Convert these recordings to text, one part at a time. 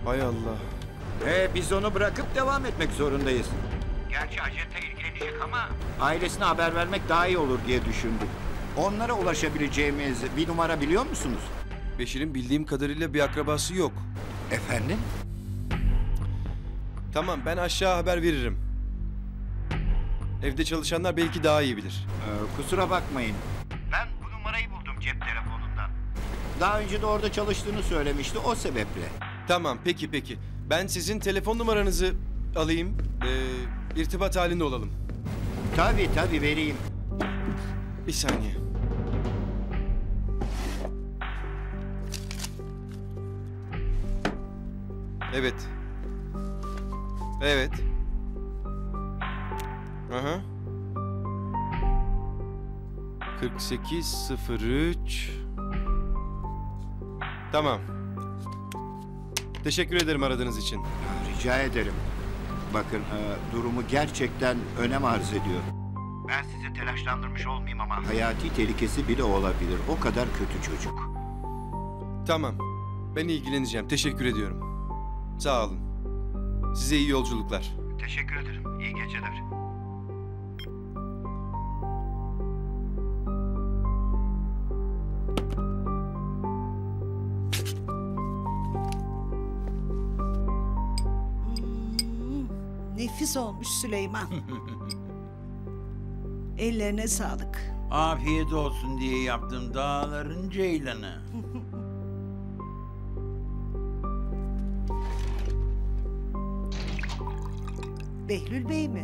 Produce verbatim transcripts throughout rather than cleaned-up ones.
Hay Allah. Ee, biz onu bırakıp devam etmek zorundayız. Gerçi acente ilgilenecek ama ailesine haber vermek daha iyi olur diye düşündük. Onlara ulaşabileceğimiz bir numara biliyor musunuz? Beşir'in bildiğim kadarıyla bir akrabası yok. Efendim? Tamam, ben aşağı haber veririm. Evde çalışanlar belki daha iyi bilir. Ee, kusura bakmayın. Ben bu numarayı buldum cep telefonundan. Daha önce de orada çalıştığını söylemişti, o sebeple. Tamam, peki peki. Ben sizin telefon numaranızı alayım. Ee, irtibat halinde olalım. Tabii tabii vereyim. Bir saniye. Evet. Evet. Aha. kırk sekiz sıfır üç. Tamam. Teşekkür ederim aradığınız için. Rica ederim. Bakın e, durumu gerçekten önem arz ediyor. Ben sizi telaşlandırmış olmayayım ama hayati tehlikesi bile olabilir. O kadar kötü çocuk. Tamam. Ben ilgileneceğim. Teşekkür ediyorum. Sağ olun. Size iyi yolculuklar. Teşekkür ederim. İyi geceler. Nefis olmuş Süleyman. Ellerine sağlık. Afiyet olsun diye yaptım dağların ceylanı. Behlül Bey mi?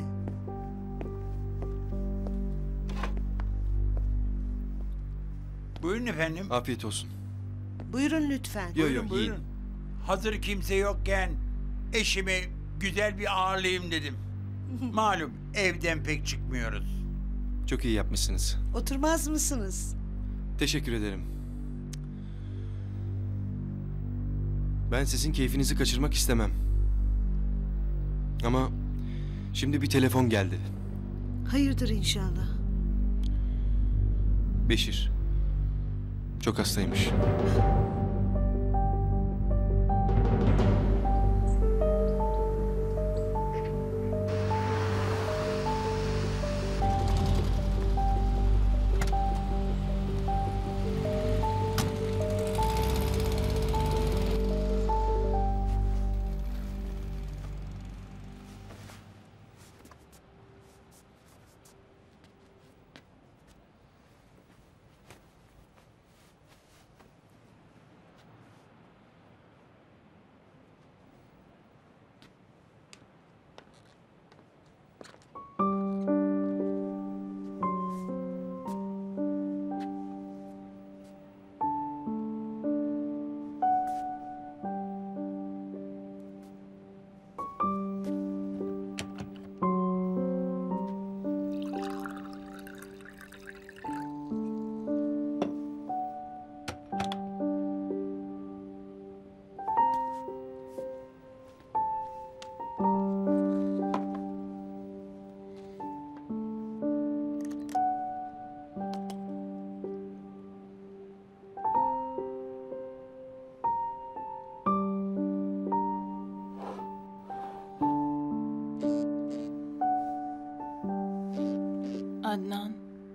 Buyurun efendim. Afiyet olsun. Buyurun lütfen. Yo, Buyurun yo, yiyin. buyurun. Hazır kimse yokken eşimi güzel bir ağırlayayım dedim. Malum evden pek çıkmıyoruz. Çok iyi yapmışsınız. Oturmaz mısınız? Teşekkür ederim. Ben sizin keyfinizi kaçırmak istemem. Ama şimdi bir telefon geldi. Hayırdır inşallah. Beşir. Çok hastaymış. Adnan.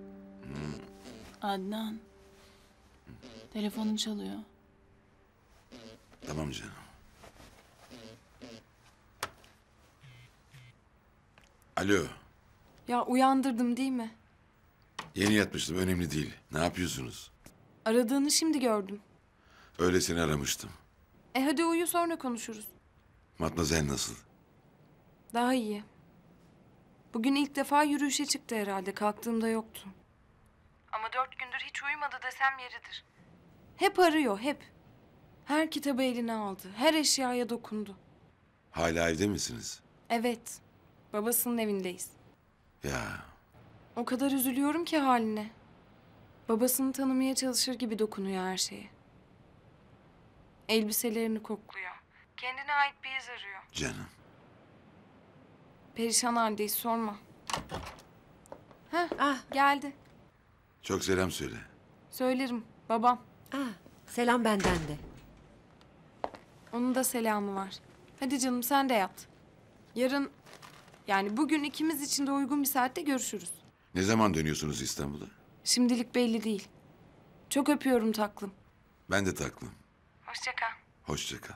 Adnan. Telefonun çalıyor. Tamam canım. Alo. Ya uyandırdım değil mi? Yeni yatmıştım, önemli değil. Ne yapıyorsunuz? Aradığını şimdi gördüm. Öylesine aramıştım. E hadi uyu sonra konuşuruz. Matmazel nasıl? Daha iyi. Bugün ilk defa yürüyüşe çıktı herhalde. Kalktığımda yoktu. Ama dört gündür hiç uyumadı desem yeridir. Hep arıyor, hep. Her kitabı eline aldı. Her eşyaya dokundu. Hala evde misiniz? Evet. Babasının evindeyiz. Ya O kadar üzülüyorum ki haline. Babasını tanımaya çalışır gibi dokunuyor her şeye. Elbiselerini kokluyor. Kendine ait bir iz arıyor. canım. Perişan haldeyiz, sorma. Heh, Ah, geldi. Çok selam söyle. Söylerim, babam. ah, selam benden de. Onun da selamı var. Hadi canım sen de yat. Yarın, yani bugün ikimiz için de uygun bir saatte görüşürüz. Ne zaman dönüyorsunuz İstanbul'a? Şimdilik belli değil. Çok öpüyorum taklım. Ben de taklım. Hoşça kal. Hoşça kal.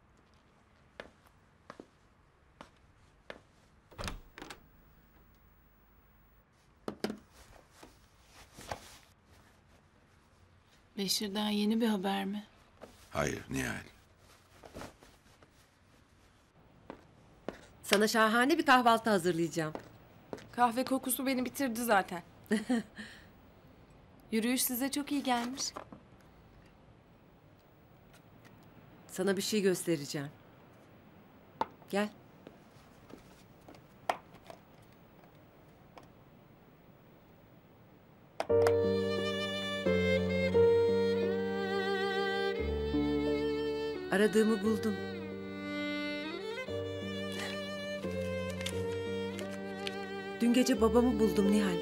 Beşir'den yeni bir haber mi? Hayır Nihal. Sana şahane bir kahvaltı hazırlayacağım. Kahve kokusu beni bitirdi zaten. Yürüyüş size çok iyi gelmiş. Sana bir şey göstereceğim. Gel. Aradığımı buldum. Dün gece babamı buldum Nihal.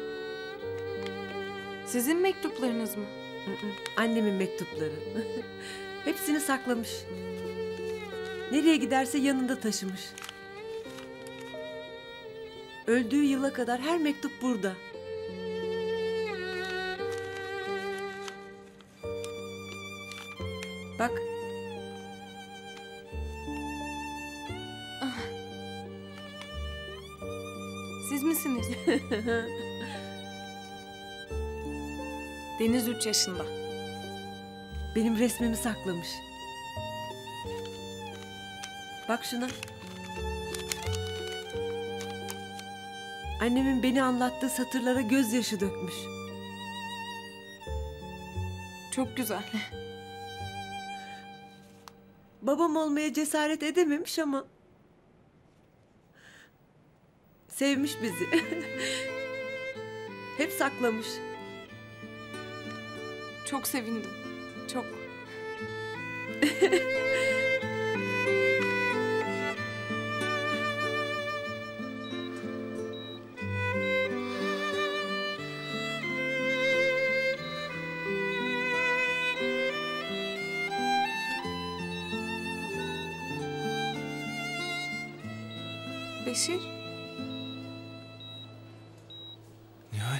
Sizin mektuplarınız mı? Hı hı, Annemin mektupları. Hepsini saklamış. Nereye giderse yanında taşımış. Öldüğü yıla kadar her mektup burada. Bak. Siz misiniz? Deniz üç yaşında. Benim resmimi saklamış. Bak şuna. Annemin beni anlattığı satırlara gözyaşı dökmüş. Çok güzel. Babam olmaya cesaret edememiş ama sevmiş bizi. Hep saklamış. Çok sevindim. Çok. Beşir. Nihal.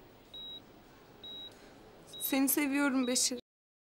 Seni seviyorum Beşir.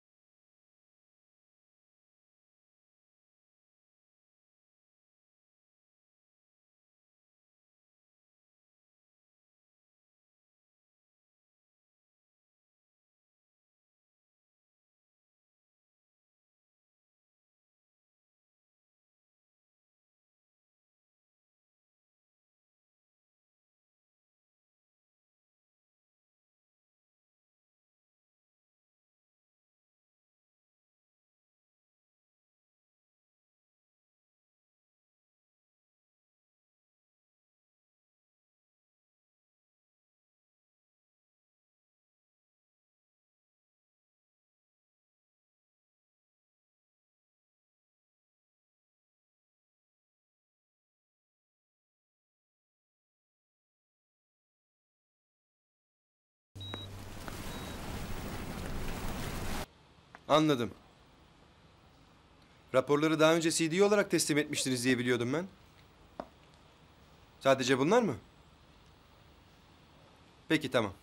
Anladım. Raporları daha önce C D olarak teslim etmiştiniz diye biliyordum ben. Sadece bunlar mı? Peki tamam.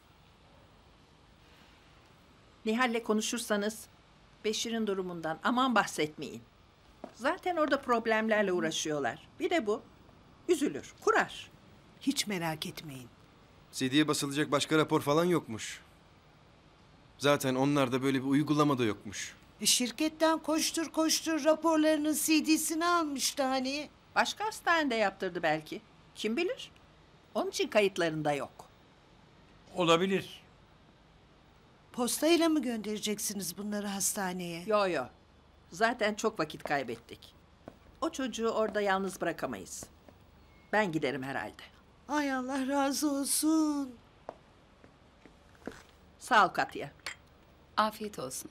Nihal'le konuşursanız Beşir'in durumundan aman bahsetmeyin. Zaten orada problemlerle uğraşıyorlar. Bir de bu. Üzülür, kurar. Hiç merak etmeyin. C D'ye basılacak başka rapor falan yokmuş. Zaten onlarda böyle bir uygulama da yokmuş. E, şirketten koştur koştur raporlarının C D'sini almıştı hani. Başka hastanede yaptırdı belki. Kim bilir? Onun için kayıtlarında yok. Olabilir. Postayla mı göndereceksiniz bunları hastaneye? Yo yo. Zaten çok vakit kaybettik. O çocuğu orada yalnız bırakamayız. Ben giderim herhalde. Ay Allah razı olsun. Sağ ol Katya. Afiyet olsun.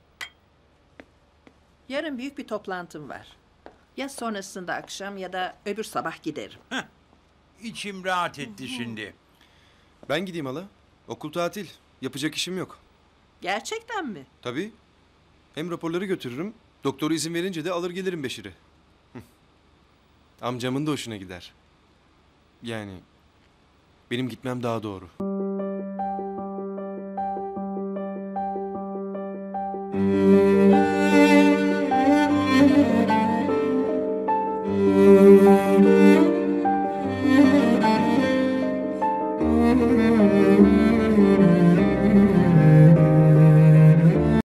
Yarın büyük bir toplantım var. Ya sonrasında akşam ya da öbür sabah giderim. İçim rahat etti şimdi. Ben gideyim hala. Okul tatil. Yapacak işim yok. Gerçekten mi? Tabii. Hem raporları götürürüm Doktoru izin verince de alır gelirim Beşir'i. Hı. Amcamın da hoşuna gider. Yani benim gitmem daha doğru.